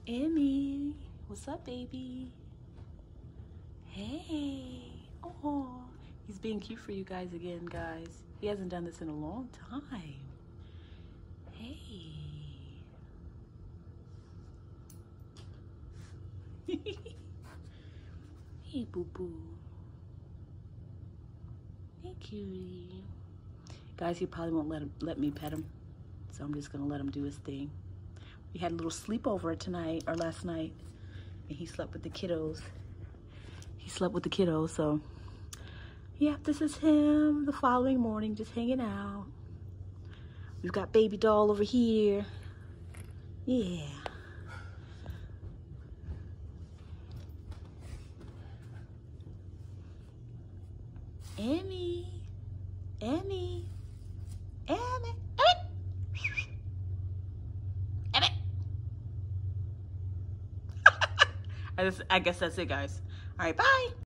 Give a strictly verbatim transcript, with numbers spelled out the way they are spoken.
Emmy, what's up, baby? Hey. Oh, he's being cute for you guys again, guys. He hasn't done this in a long time. Hey. Hey, boo-boo. Hey, cutie. Guys, he probably won't let him let me pet him, so I'm just gonna let him do his thing. We had a little sleepover tonight, or last night, and he slept with the kiddos. He slept with the kiddos, so yeah, this is him the following morning, just hanging out. We've got baby doll over here. Yeah. Emmy, Emmy, Emmy, Emmy, Emmy. I, just, I guess that's it, guys. All right, bye.